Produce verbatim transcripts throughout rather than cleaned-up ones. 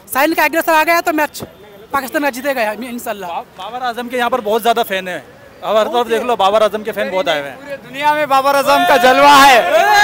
Sign का aggressor आ गया तो मैच पाकिस्तान का जीतेगा इंशाल्लाह। बाबर आजम के यहाँ पर बहुत ज्यादा फैन है, अब हर तरफ देख लो बाबर आजम के फैन बहुत आए हुए हैं। पूरे दुनिया में बाबर आजम का जलवा है।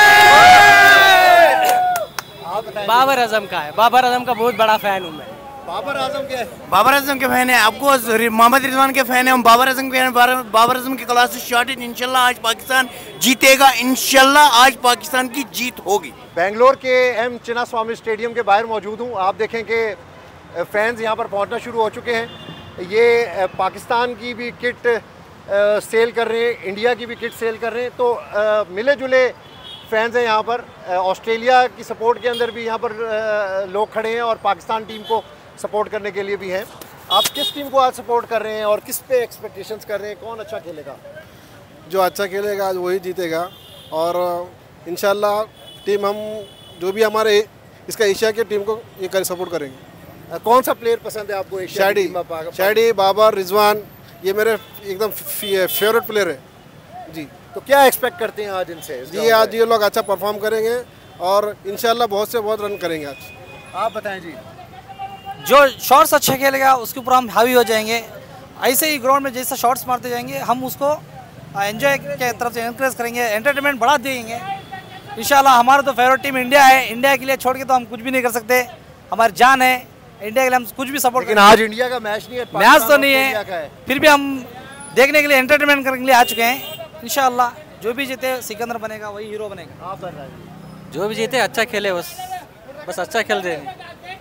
बाबर आजम का है, बाबर आजम का बहुत बड़ा फैन हूँ मैं। बाबर आजम के बाबर आजम के फैन है, आपको मोहम्मद रिजवान के फैन है, हम बाबर आजम के फैन हैं। बाबर आजम की क्लास शॉर्टेड, इंशाल्लाह आज पाकिस्तान जीतेगा, इंशाल्लाह आज पाकिस्तान की जीत होगी। बेंगलोर के एम चिन्नास्वामी स्टेडियम के बाहर मौजूद हूँ। आप देखें कि फैंस यहाँ पर पहुँचना शुरू हो चुके हैं। ये पाकिस्तान की भी किट सेल कर रहे हैं, इंडिया की भी किट सेल कर रहे हैं, तो मिले जुले फैंस हैं यहाँ पर। ऑस्ट्रेलिया की सपोर्ट के अंदर भी यहाँ पर लोग खड़े हैं और पाकिस्तान टीम को सपोर्ट करने के लिए भी हैं। आप किस टीम को आज सपोर्ट कर रहे हैं और किस पे एक्सपेक्टेशंस कर रहे हैं, कौन अच्छा खेलेगा? जो अच्छा खेलेगा आज वही जीतेगा, और इंशाल्लाह टीम हम जो भी हमारे इसका एशिया की टीम को ये कर सपोर्ट करेंगे। कौन सा प्लेयर पसंद है आपको? शाडी, शाडी, बाबर, रिजवान, ये मेरे एकदम फेवरेट प्लेयर है जी। तो क्या एक्सपेक्ट करते हैं आज इनसे? जी आज ये लोग अच्छा परफॉर्म करेंगे और इंशाल्लाह बहुत से बहुत रन करेंगे आज। आप बताएं जी। जो शॉट्स अच्छे खेलेगा उसके ऊपर हम हावी हो जाएंगे। ऐसे ही ग्राउंड में जैसा शॉट्स मारते जाएंगे हम उसको एंजॉय के तरफ से एनकरेज करेंगे, एंटरटेनमेंट बढ़ा देंगे इंशाल्लाह। हमारा तो फेवरेट टीम इंडिया है, इंडिया के लिए छोड़ के तो हम कुछ भी नहीं कर सकते, हमारी जान है इंडिया के लिए, हम कुछ भी सपोर्ट। लेकिन आज इंडिया का मैच नहीं है, मैच तो नहीं है, फिर भी हम देखने के लिए, एंटरटेनमेंट करने के लिए आ चुके हैं। इंशाल्लाह जो भी जीते सिकंदर बनेगा, वही हीरो बनेगा। आप बन रहे हैं जो भी जीते अच्छा खेले, बस बस अच्छा खेल रहे हैं।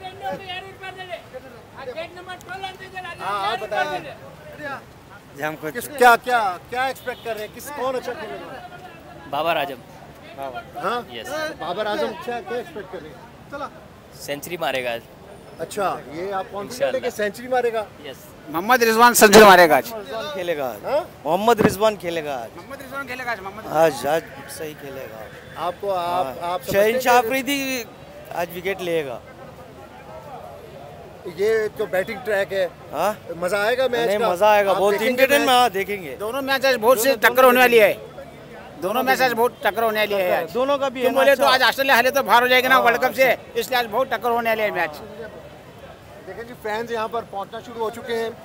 हाँ आप बताएंगे हमको किस क्या क्या क्या एक्सपेक्ट कर रहे हैं, किस कौन अच्छा खेलेगा? बाबर आजम हाँ यस, बाबर आजम क्या क्या एक्सपेक्ट कर रहे हैं? चला सेंचुरी मारेगा आज। अच्छा, ये आप कॉन्फिडेंट है कि सेंचुरी मारेगा? यस, मोहम्मद रिजवान सेंचुरी मारेगा आज। रिजवान खेलेगा आज, हाँ? मोहम्मद रिजवान खेलेगा आज, मोहम्मद रिजवान खेलेगा आज, मोहम्मद आज आज सही खेलेगा। आपको आप आप शहीन शाह अफरीदी आज विकेट लेगा। ये जो बैटिंग ट्रैक है, हाँ मजा आएगा मैच नहीं का? मजा आएगा, आप बहुत देखेंगे इंटरटेन में। मैच? हाँ देखेंगे, दोनों मैच आज बहुत से टक्कर होने वाली है, दोनों मैच आज बहुत टक्कर होने वाली है आज। दोनों का भी तुम है बोले ना, तो आज ऑस्ट्रेलिया हारे तो बाहर हो जाएगी ना हाँ, वर्ल्ड कप से, अच्छा। इसलिए आज बहुत टक्कर होने वाली है मैच। देखें जी, फैंस यहाँ पर पहुँचना शुरू हो चुके हैं।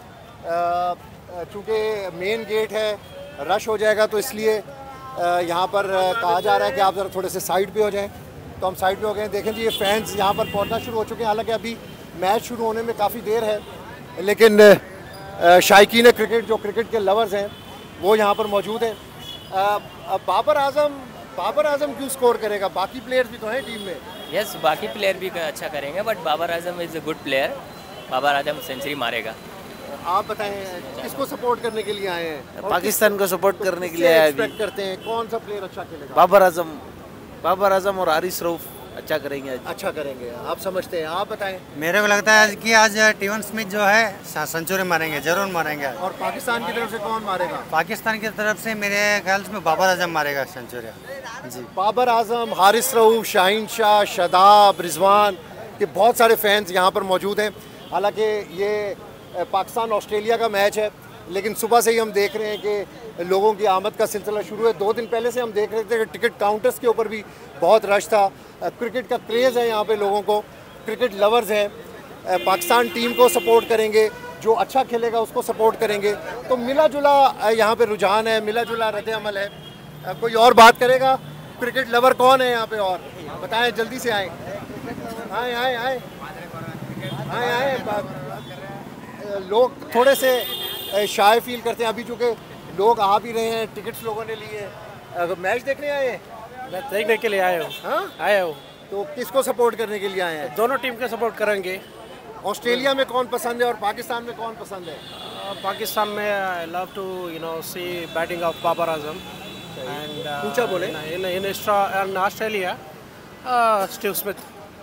चूँकि मेन गेट है, रश हो जाएगा, तो इसलिए यहाँ पर कहा जा रहा है कि आप ज़रा थोड़े से साइड पे हो जाएं। तो हम साइड पे हो गए। देखें जी, ये फैंस यहाँ पर पहुँचना शुरू हो चुके हैं। हालांकि अभी मैच शुरू होने में काफ़ी देर है, लेकिन शायकीन क्रिकेट, जो क्रिकेट के लवर्स हैं, वो यहाँ पर मौजूद हैं। बाबर आजम बाबर आजम क्यों स्कोर करेगा? बाकी प्लेयर्स भी तो हैं टीम में। यस, बाकी प्लेयर भी अच्छा करेंगे, but Babar Azam is a good player, Babar Azam century मारेगा। आप बताएं किसको सपोर्ट करने के लिए आए हैं? पाकिस्तान को सपोर्ट करने के लिए आया। एक्सपेक्ट करते हैं कौन सा प्लेयर अच्छा खेलेगा? बाबर आजम, बाबर आजम और हारिस रऊफ अच्छा करेंगे आज। अच्छा करेंगे, आप समझते हैं। आप बताएं। मेरे को लगता है कि आज टीवन स्मिथ जो है सेंचुरी मारेंगे, जरूर मारेंगे। और पाकिस्तान की तरफ से कौन मारेगा? पाकिस्तान की तरफ से मेरे ख्याल से बाबर आजम मारेगा सेंचुरी जी। बाबर आजम, हारिस रऊफ, शाहीन शाह, शादाब, रिजवान, ये बहुत सारे फैंस यहाँ पर मौजूद हैं। हालांकि ये पाकिस्तान ऑस्ट्रेलिया का मैच है, लेकिन सुबह से ही हम देख रहे हैं कि लोगों की आमद का सिलसिला शुरू है। दो दिन पहले से हम देख रहे थे कि टिकट काउंटर्स के ऊपर भी बहुत रश था। क्रिकेट का क्रेज़ है यहाँ पे लोगों को, क्रिकेट लवर्स हैं। पाकिस्तान टीम को सपोर्ट करेंगे, जो अच्छा खेलेगा उसको सपोर्ट करेंगे। तो मिला जुला यहाँ पे रुझान है, मिला जुला रद्द अमल है। कोई और बात करेगा? क्रिकेट लवर कौन है यहाँ पे? और बताएं, जल्दी से आए आए आए आए आए आए लोग थोड़े से शाय फील करते हैं अभी, चूँकि लोग आ भी रहे हैं, टिकट्स लोगों ने लिए हैं। मैच देखने आए हैं? मैं देखने के लिए आया हूँ। हाँ आया हूँ। तो किसको सपोर्ट करने के लिए आए हैं? दोनों टीम के सपोर्ट करेंगे। ऑस्ट्रेलिया में कौन पसंद है और पाकिस्तान में कौन पसंद है? पाकिस्तान में I love to you know see batting of Babar Azam and ऊंचा बोले। In in Australia Steve Smith.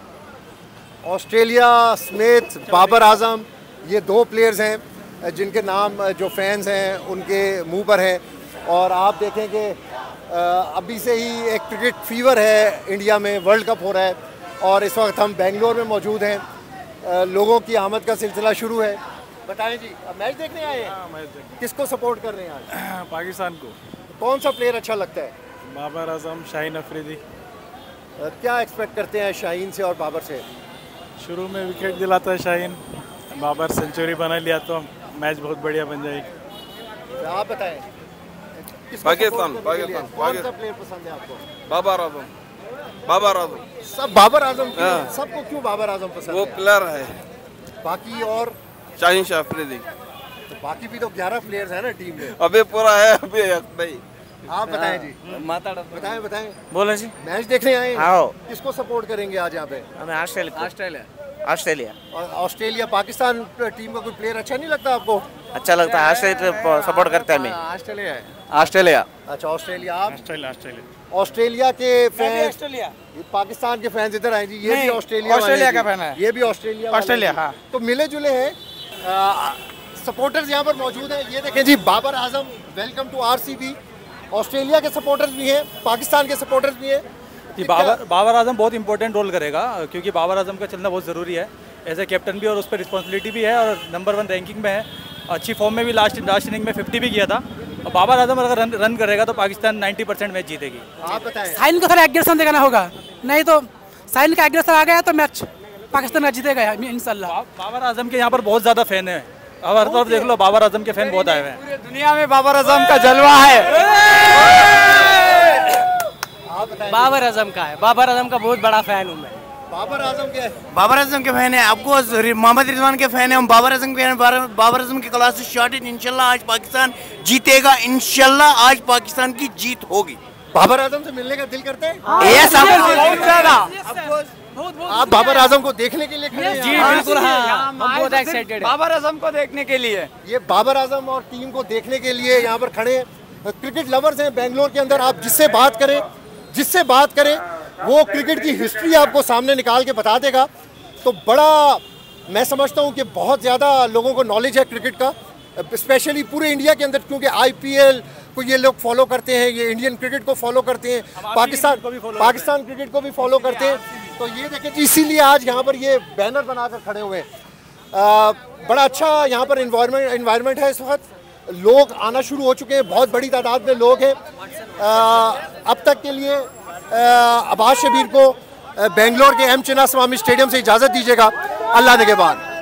Australia Smith, Babar Azam, ये दो प्लेयर्स हैं जिनके नाम जो फैंस हैं उनके मुंह पर है। और आप देखें कि अभी से ही एक क्रिकेट फीवर है इंडिया में, वर्ल्ड कप हो रहा है और इस वक्त हम बेंगलोर में मौजूद हैं। लोगों की आमद का सिलसिला शुरू है। बताएं जी, अब मैच देखने आए हैं? हाँ, मैच देखने। किसको सपोर्ट कर रहे हैं आज? पाकिस्तान को। कौन सा प्लेयर अच्छा लगता है? बाबर आजम, शाहीन अफरीदी। क्या एक्सपेक्ट करते हैं शाहीन से और बाबर से? शुरू में विकेट दिलाता है शाहीन, बाबर सेंचुरी बना लिया तो मैच बहुत बढ़िया बन जाएगी। आप बताएं पाकिस्तान पाकिस्तान कौन सा प्लेयर पसंद है आपको? बाबर आजम बाबर आजम सब बाबर आजम क्यों? सबको क्यों बाबर आजम पसंद वो है? प्लेयर है। बाकी और शाहीन शाह अफरीदी, तो बाकी भी तो ग्यारह प्लेयर्स हैं ना टीम में। अभी पूरा है, अभी नहीं। आप बताएं जी, बताएं बताएं बोले जी, मैच देखने आए हैं? आओ। किसको सपोर्ट करेंगे आज यहाँ पे? हमें ऑस्ट्रेलिया ऑस्ट्रेलिया ऑस्ट्रेलिया और ऑस्ट्रेलिया पाकिस्तान टीम का कोई प्लेयर अच्छा नहीं लगता आपको? अच्छा लगता है, ऑस्ट्रेलिया सपोर्ट करते हैं। हमें ऑस्ट्रेलिया है, ऑस्ट्रेलिया अच्छा ऑस्ट्रेलिया। आप ऑस्ट्रेलिया ऑस्ट्रेलिया ऑस्ट्रेलिया के फैंस, ऑस्ट्रेलिया पाकिस्तान के फैंस इधर आए जी, ये भी नहीं, ऑस्ट्रेलिया ऑस्ट्रेलिया वाले का जी, फैन है। ये भी ऑस्ट्रेलिया वाले ऑस्ट्रेलिया, जी। हाँ। तो मिले जुले हैं सपोर्टर्स यहाँ पर मौजूद हैं। ये देखें जी, Babar Azam welcome to RCB. Australia के सपोर्टर्स भी हैं, पाकिस्तान के सपोर्टर्स भी हैं। जी, बाबर बाबर आजम बहुत इंपॉर्टेंट रोल करेगा, क्योंकि बाबर आजम का चलना बहुत ज़रूरी है। एज ए कैप्टन भी और उस पर रिस्पॉन्सिबिलिटी भी है, और नंबर वन रैंकिंग में है, अच्छी फॉर्म में भी लास्ट लास्ट इनिंग में फिफ्टी भी किया था। और बाबर आजम अगर रन रन करेगा तो पाकिस्तान नाइन्टी परसेंट मैच जीतेगी। आप बताएं। साइन को थोड़ा एग्रेशन दिखाना होगा, नहीं तो साइन का एग्रेशन आ गया तो मैच पाकिस्तान का जीतेगा इंशाल्लाह। बा, बाबर आजम के यहाँ पर बहुत ज़्यादा फैन है, अब हर तरफ देख लो बाबर आजम के फैन बहुत आए हुए हैं। पूरे दुनिया में बाबर आजम का जलवा है। बाबर आजम का है, बाबर आजम का बहुत बड़ा फैन हूँ मैं। बाबर आजम के बाबर आजम के फैन है, आपको मोहम्मद रिजवान के फैन है, हम बाबर आजम के फैन हैं। बाबर आजम की क्लास शॉर्टेड, इंशाल्लाह आज पाकिस्तान जीतेगा, इंशाल्लाह आज पाकिस्तान की जीत होगी। बाबर आजम से मिलने का दिल करते हैं? यस, बहुत ज्यादा। आप बाबर आजम को देखने के लिए खड़े हैं? जी बिल्कुल, हाँ, हम बहुत एक्साइटेड हैं बाबर आजम को देखने के लिए। ये बाबर आजम और टीम को देखने के लिए यहाँ पर खड़े हैं। क्रिकेट लवर्स हैं बेंगलोर के अंदर, आप जिससे बात करें जिससे बात करें वो क्रिकेट की हिस्ट्री आपको सामने निकाल के बता देगा। तो बड़ा मैं समझता हूँ कि बहुत ज़्यादा लोगों को नॉलेज है क्रिकेट का, स्पेशली पूरे इंडिया के अंदर, क्योंकि आईपीएल को ये लोग फॉलो करते हैं, ये इंडियन क्रिकेट को फॉलो करते हैं, पाकिस्तान पाकिस्तान क्रिकेट को भी फॉलो करते हैं। तो ये देखें जी, इसीलिए आज यहाँ पर ये बैनर बनाकर खड़े हुए हैं। बड़ा अच्छा यहाँ पर इन्वायरमेंट इन्वायरमेंट है इस वक्त, लोग आना शुरू हो चुके हैं, बहुत बड़ी तादाद में लोग हैं। अब तक के लिए अब्बास शबीर को बेंगलोर के एम चिन्नास्वामी स्टेडियम से इजाज़त दीजिएगा। अल्लाह निगहबान।